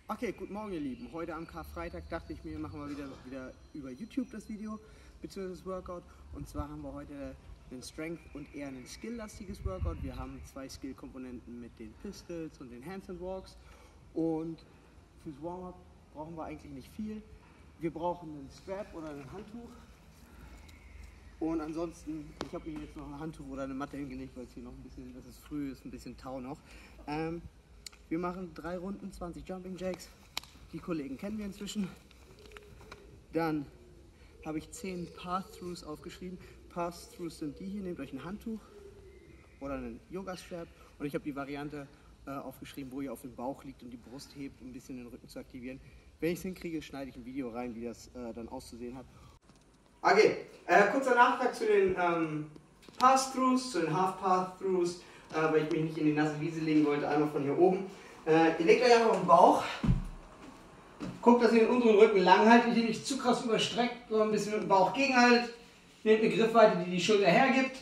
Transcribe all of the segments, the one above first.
Okay, guten Morgen ihr Lieben. Heute am Karfreitag dachte ich mir, machen wir wieder über YouTube das Video, beziehungsweise das Workout. Und zwar haben wir heute einen Strength- und eher ein Skill-lastiges Workout. Wir haben zwei Skill-Komponenten mit den Pistols und den Handstand Walks. Und fürs Warm-up brauchen wir eigentlich nicht viel. Wir brauchen einen Strap oder ein Handtuch. Und ansonsten, ich habe mir jetzt noch ein Handtuch oder eine Matte hingelegt, weil es hier noch ein bisschen, das ist früh, ist ein bisschen Tau noch. Wir machen 3 Runden, 20 Jumping Jacks. Die Kollegen kennen wir inzwischen. Dann habe ich 10 Pass-Throughs aufgeschrieben. Pass-Throughs sind die hier, nehmt euch ein Handtuch oder einen Yoga-Strap. Und ich habe die Variante aufgeschrieben, wo ihr auf dem Bauch liegt und die Brust hebt, um ein bisschen den Rücken zu aktivieren. Wenn ich es hinkriege, schneide ich ein Video rein, wie das dann auszusehen hat. Okay, kurzer Nachtrag zu den Pass-Throughs, zu den Half-Pass-Throughs, weil ich mich nicht in die nasse Wiese legen wollte, einmal von hier oben. Ihr legt euch einfach auf den Bauch, guckt, dass ihr den unteren Rücken lang haltet, hier nicht zu krass überstreckt, sondern ein bisschen mit dem Bauch gegenhaltet. Nehmt eine Griffweite, die die Schulter hergibt.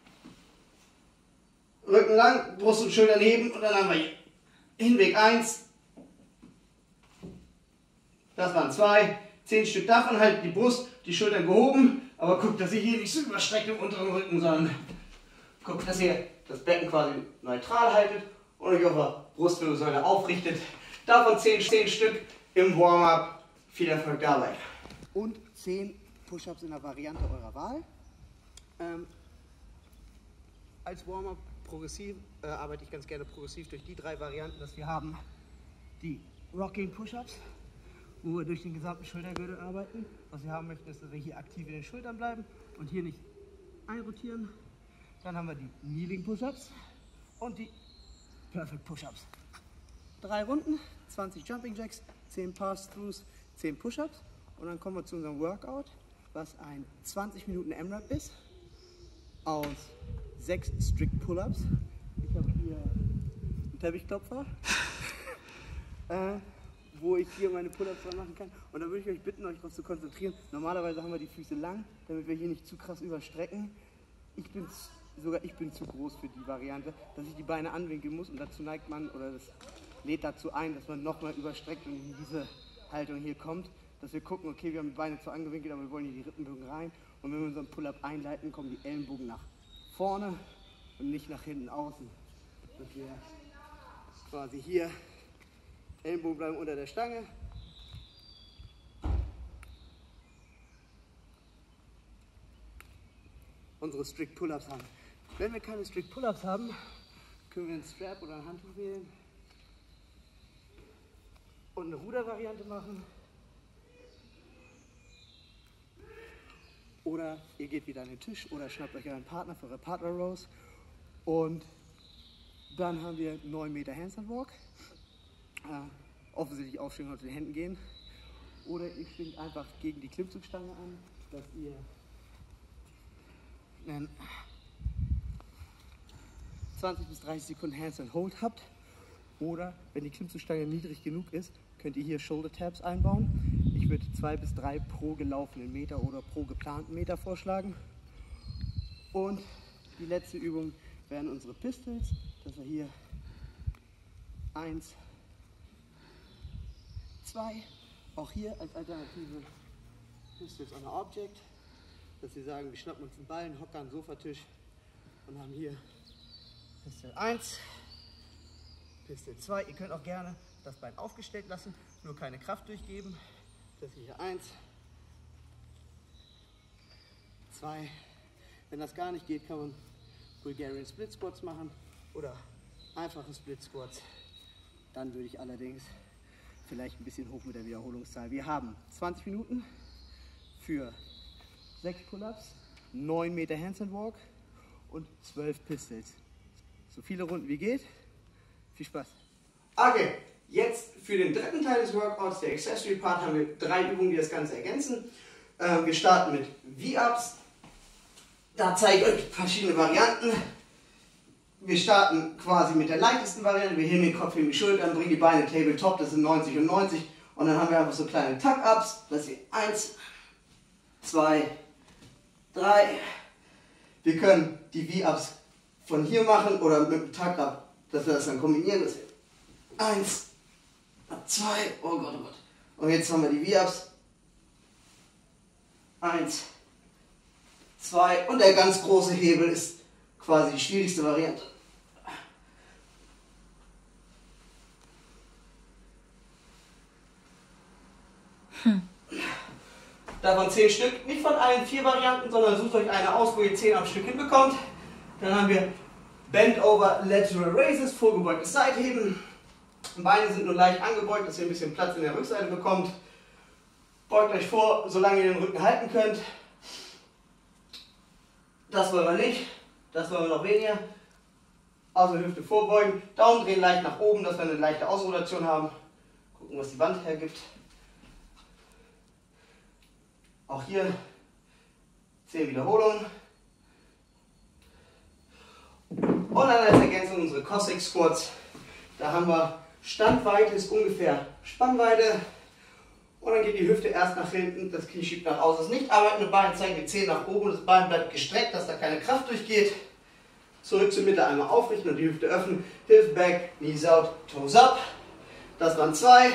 Rücken lang, Brust und Schultern heben und dann haben wir hier Hinweg 1. Das waren 2. 10 Stück davon, haltet die Brust, die Schultern gehoben, aber guckt, dass ihr hier nicht so überstreckt im unteren Rücken, sondern guckt, dass ihr das Becken quasi neutral haltet und euch auf der Brustwirbelsäule aufrichtet. Davon 10 Stück im Warm-up. Viel Erfolg dabei. Und 10 Push-Ups in der Variante eurer Wahl. Als Warm-up progressiv arbeite ich ganz gerne progressiv durch die 3 Varianten, dass wir haben die Rocking Push-Ups, wo wir durch den gesamten Schultergürtel arbeiten. Was wir haben möchten, ist, dass wir hier aktiv in den Schultern bleiben und hier nicht einrotieren. Dann haben wir die Kneeling Push-Ups und die Perfect Push-Ups. 3 Runden, 20 Jumping Jacks, 10 Pass-Throughs, 10 Push-Ups und dann kommen wir zu unserem Workout, was ein 20 Minuten M-Rap ist, aus 6 Strict Pull-Ups. Ich habe hier einen Teppichklopfer, wo ich hier meine Pull-Ups dran machen kann. Und da würde ich euch bitten, euch darauf zu konzentrieren. Normalerweise haben wir die Füße lang, damit wir hier nicht zu krass überstrecken. Ich bin zu groß für die Variante, dass ich die Beine anwinkeln muss und dazu neigt man, oder das lädt dazu ein, dass man nochmal überstreckt und in diese Haltung hier kommt, dass wir gucken, okay, wir haben die Beine zwar angewinkelt, aber wir wollen hier die Rippenbögen rein und wenn wir unseren Pull-Up einleiten, kommen die Ellenbogen nach vorne und nicht nach hinten außen, dass wir quasi hier Ellenbogen bleiben unter der Stange. Unsere Strict Pull-Ups haben. Wenn wir keine Strict Pull-Ups haben, können wir einen Strap oder ein Handtuch wählen und eine Rudervariante machen. Oder ihr geht wieder an den Tisch oder schnappt euch einen Partner für eure Partner Rows. Und dann haben wir 9 Meter Handstand Walk. Offensichtlich aufstehen und auf den Händen gehen. Oder ihr schwingt einfach gegen die Klimmzugstange an, dass ihr einen 20 bis 30 Sekunden Handstand Hold habt. Oder wenn die Klimmzugstange niedrig genug ist, könnt ihr hier Shoulder Taps einbauen. Ich würde 2 bis 3 pro gelaufenen Meter oder pro geplanten Meter vorschlagen. Und die letzte Übung wären unsere Pistols, dass wir hier 1, 2, auch hier als Alternative Pistols on a Object, dass wir sagen, wir schnappen uns einen Ball, einen Hocker, einen Sofatisch und haben hier Pistol 1, Pistol 2. Ihr könnt auch gerne das Bein aufgestellt lassen, nur keine Kraft durchgeben. Das hier 1, 2. Wenn das gar nicht geht, kann man Bulgarian Split Squats machen oder einfache Split Squats. Dann würde ich allerdings vielleicht ein bisschen hoch mit der Wiederholungszahl. Wir haben 20 Minuten für 6 Pull-Ups, 9 Meter Handstand Walk und 12 Pistols. So viele Runden wie geht. Viel Spaß. Okay, jetzt für den dritten Teil des Workouts, der Accessory Part, haben wir 3 Übungen, die das Ganze ergänzen. Wir starten mit V-Ups. Da zeige ich euch verschiedene Varianten. Wir starten quasi mit der leichtesten Variante. Wir heben den Kopf, heben die Schultern, bringen die Beine Tabletop, das sind 90 und 90. Und dann haben wir einfach so kleine Tuck-Ups. Das hier 1, 2, 3. Wir können die V-Ups von hier machen oder mit dem Tuck-Up, dass wir das dann kombinieren. Das hier 1, 2, oh Gott, oh Gott. Und jetzt haben wir die V-Ups. 1, 2 und der ganz große Hebel ist quasi die schwierigste Variante. Davon 10 Stück, nicht von allen 4 Varianten, sondern sucht euch eine aus, wo ihr 10 am Stück hinbekommt. Dann haben wir Bend Over Lateral Raises, vorgebeugtes Seitheben. Beine sind nur leicht angebeugt, dass ihr ein bisschen Platz in der Rückseite bekommt. Beugt euch vor, solange ihr den Rücken halten könnt. Das wollen wir nicht, das wollen wir noch weniger. Außer Hüfte vorbeugen, Daumen drehen leicht nach oben, dass wir eine leichte Ausrotation haben. Gucken, was die Wand hergibt. Auch hier 10 Wiederholungen. Und dann als Ergänzung unsere Cossack Squats. Da haben wir Standweite ist ungefähr Spannweite. Und dann geht die Hüfte erst nach hinten, das Knie schiebt nach außen. Das nicht arbeitende Bein zeigt die Zehen nach oben, das Bein bleibt gestreckt, dass da keine Kraft durchgeht. Zurück zur Mitte einmal aufrichten und die Hüfte öffnen. Hips back, knees out, toes up. Das waren 2,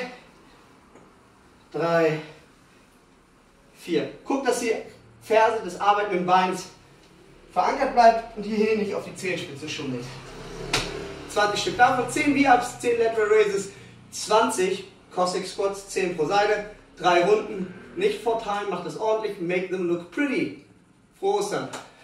3, 4. Guckt, dass die Ferse des arbeitenden Beins verankert bleibt und hier nicht auf die Zehenspitze schummelt. 20 Stück davon, 10 V-Ups, 10 Lateral Raises, 20 Cossack Squats, 10 pro Seite, 3 Runden, nicht vorteilen, macht das ordentlich, make them look pretty. Frohe Ostern!